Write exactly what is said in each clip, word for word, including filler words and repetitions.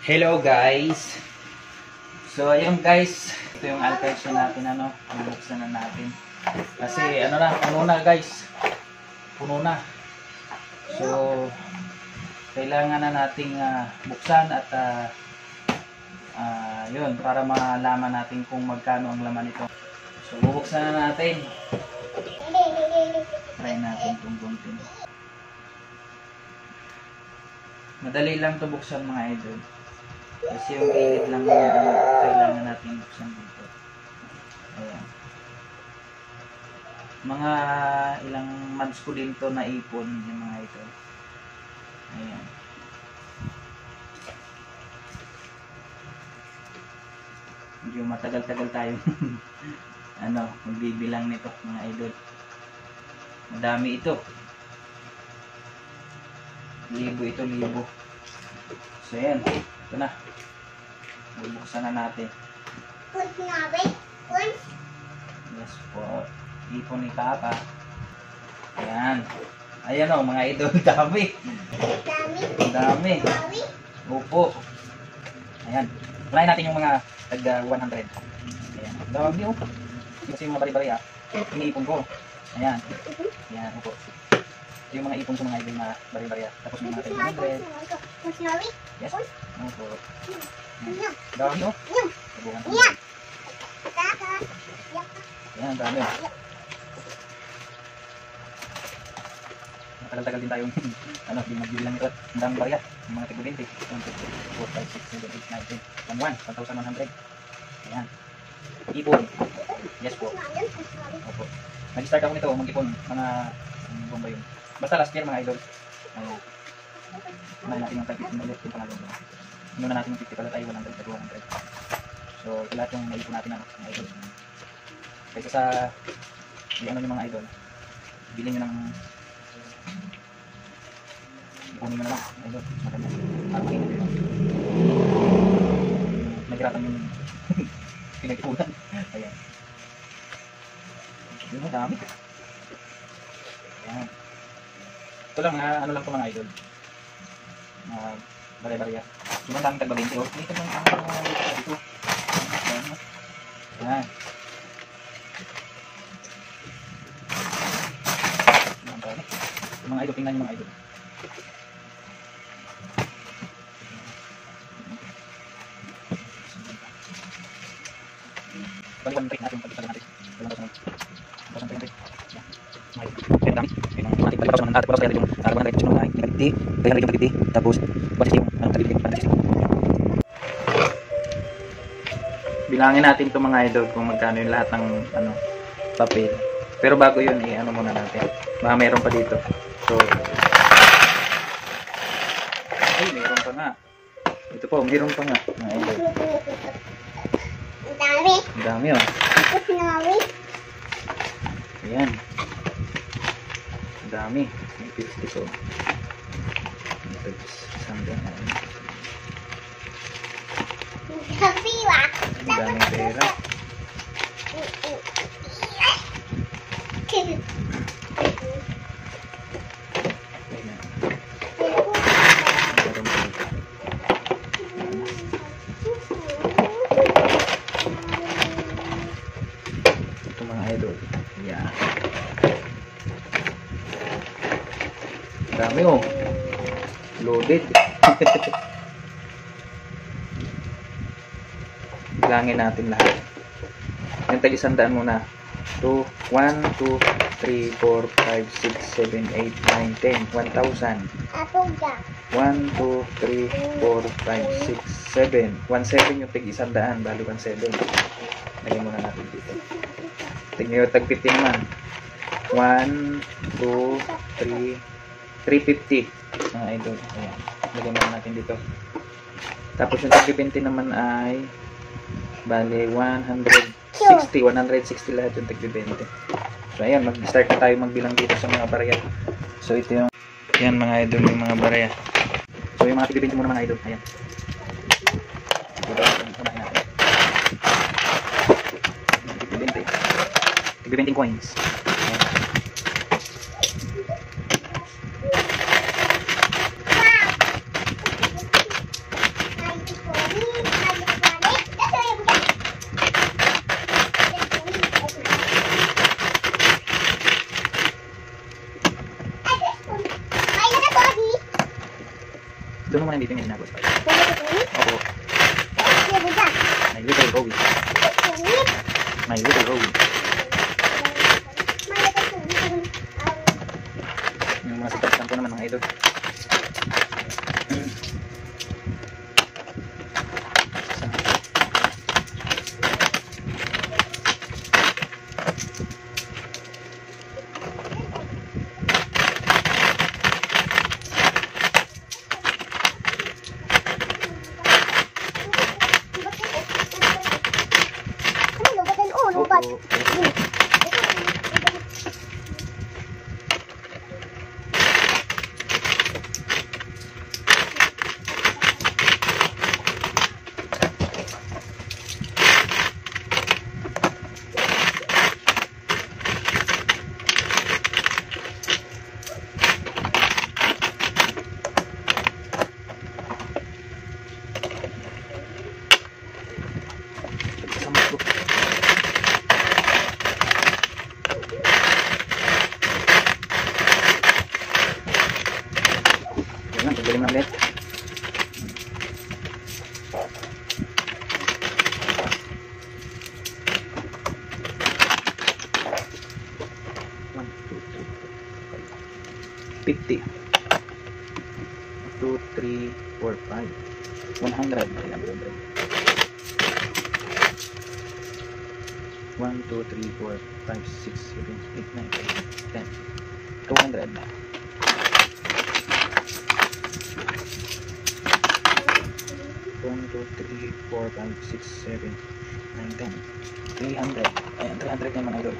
Hello guys. So ayun guys, ito yung alkansya natin, ano, bubuksan na natin. Kasi ano na, puno na guys. Puno na. So kailangan na nating uh, buksan at uh, uh, yun, para malaman natin kung magkano ang laman nito. So bubuksan na natin. Try natin itong gunting. Madali lang ito buksan mga idol. Kasi yung gilid lang yung ano, kailangan natin buksan dito. Ayan. Mga ilang months ko din to naipon yung mga ito. Ayan. Medyo matagal-tagal tayo ano, magbibilang nito mga idol. Madami ito. Libo ito, libo. So ayan, ito na. Bubuksan na natin. Yes po. Ipon ni Papa. Ayan. Ayan o mga idol. Dami. Dami. Dami. Dami. Opo. Ayan. Unahin natin yung mga tagda one hundred. Ayan. Dami o. Kasi yung mga bari-bari ha. Iniipon ko. Ayan. Ayan. Opo. Yung mga ipon sa mga idol na bari-bari ha. Tapos yung mga tagda one hundred. Yes. Opo. Dami o. Tabuhan ko. Ayan. Dami o. Matagal-tagal din tayong ano, di magbibilang ito. Ang daming barya. Yung mga tigbo twenty. one, two, three, four, five, six, seven, eight, nine, ten, eleven, one thousand one hundred. Ayan. Ipon. Yes po. Opo. Nag-start ako nito, mag-ipon. Mga um, bomba yun. Basta last year mga idol. Ayan. Unahin natin yung fifty ulit yung pangalong. Inuna natin yung fifty pala tayo, one hundred at one hundred. So, ito lahat yung naipon natin ano, mga idol. Kaysa sa yung ano yung mga idol. Bilhin nyo ng ipunin mo na lang. Idol. Maganda. Parang makinag yun. Naghirapan yung pinag-ipunan. Ayan. Yun mo, dami. Ayan. Ito lang, mga ano lang ito mga idol. Mga bare-barya. Yung daming tagba-bente. Oh, dito lang ang mga dito. Ayan. Yung mga idol, tingnan yung mga idol. Balikan natin natin, pag-isagan natin. Balikan natin. Balikan natin. Ayan, dami. Ayan, ang natin. Balikan natin. Balikan natin yung arawan natin. Yung mga fifty. Kaya natin yung fifty. Tapos, balikan yung ano, tagilid yung fifty. Bilangin natin ito mga idol kung magkano yung lahat ng ano, papel. Pero bago yun, eh, ano muna natin. Baka mayroon pa dito. So, ay, mayroon pa nga. Ito po, mayroon pa nga. Mga idol. Ang dami. Ang dami oh. Ang dami. Ayan. Ang dami. May fifty so. Ito, isang ganyan. Happy wa. Ang daming pera. Ito mga idol. Yan. Dami oh. Loaded. Bilangin natin lahat. Yung tag-isang daan muna. two, one, two, three, four, five, six, seven, eight, nine, ten, one thousand. one, two, three, four, five, six, seven. one seven yung tag-isang daan. Bali one seven. Lagyan muna natin dito. Tingnan yung tag fifty naman. one, two, three, three fifty. Mga idol. Ayan. Lagyan muna natin dito. Tapos yung tag twenty naman ay bali one sixty. one sixty lahat yung tag twenty. So ayan, mag-start na tayo magbilang dito sa mga barya. So ito yung yan mga idol, yung mga barya. So yung mga tag twenty muna mga idol. Ayan. Ito yung unahin natin. tag twenty coins. Ayan. Saan dito yung ginagos? Pwede ko ulit. Opo. Pwede ko dyan. My little Rowie. Ulit. My little Rowie. Malapit ko ulit. Yung mga sitas po naman mga idol. Ano, lubatan? Oh, lubat. Opo. Kasama ko. Yan lang, pagdaling na ulit. One, two, three, four, five. Fifty. Two, three, four, five. One hundred. Ayan, one hundred. One, two, three, four, five, six, seven, eight, nine, ten. Two hundred. One, two, three, four, five, six, seven, nine, ten. Three hundred. Ayan, three hundred naman idol.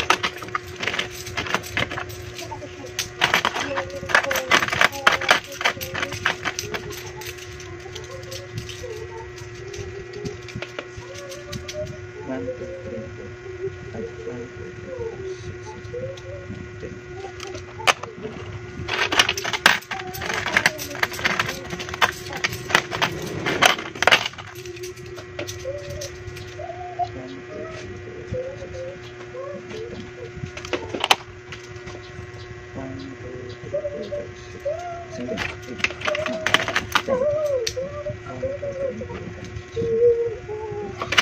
One, two, three, four, five, one, two, three, four, six, seven, nine, ten. One, two, three, four, five, six, seven, eight, nine, ten. One, two, three, four, five, six.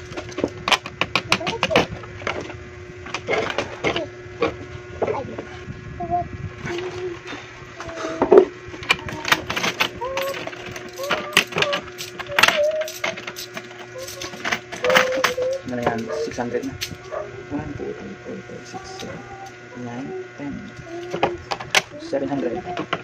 Ano na yan? six hundred na. one, two, three, four, five, six, seven, nine, ten. seven hundred.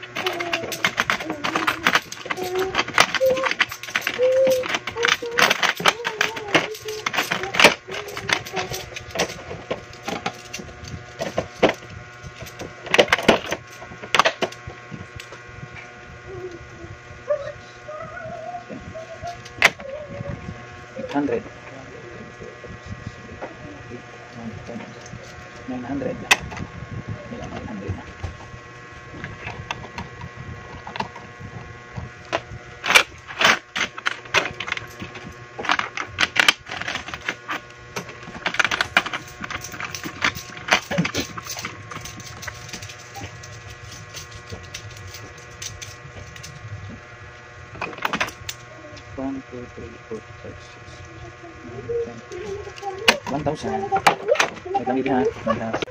eight hundred. nine hundred. Ilang nine hundred na. One, two, three, four, five, six, nine, ten. One thousand. Wait lang dito ha. Mag-house.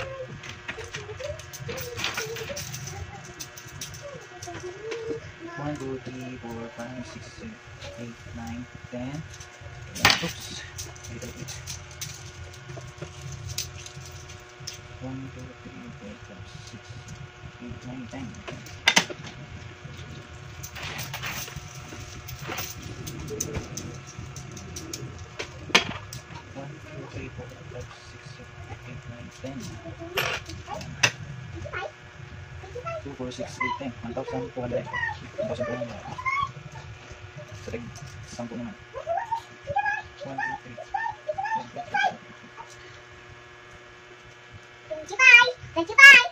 One, two, three, four, five, six, seven, eight, nine, ten. Oops. Wait, wait, wait. One, two, three, four, five, six, eight, nine, ten. One, two, three, four, five, six, seven, eight, nine, ten. Two, four, six, eight, ten. One thousand two hundred. One thousand two hundred. Sarag, sampu naman. One, two, three. twenty-five. twenty-five.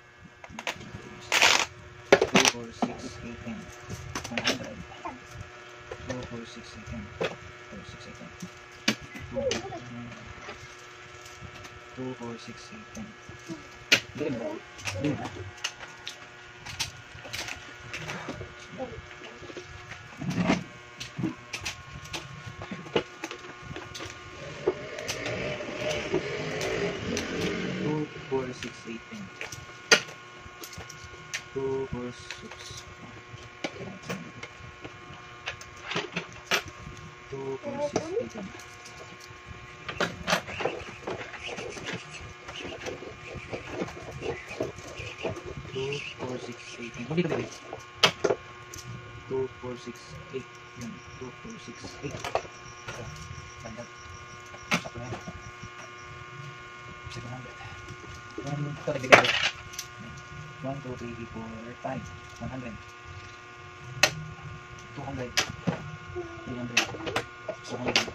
Two, four, six, eight, ten. One hundred. Two, four, six, eight, ten. Four, six, eight, ten. Two, four, six, eight, ten. Hindi na. Hindi na. six, eight, ten. two, four, six. two, four, six, eight, ten. two, four, six, eight, ten. Huwag dito, baby. two, four, six, eight. Yan. two, four, six, eight. Ito. Bandag. Sakto na yan. seven hundred. Yan. Ito, nagbigay. one, two, three, four, five. one hundred. two hundred. three hundred. four hundred.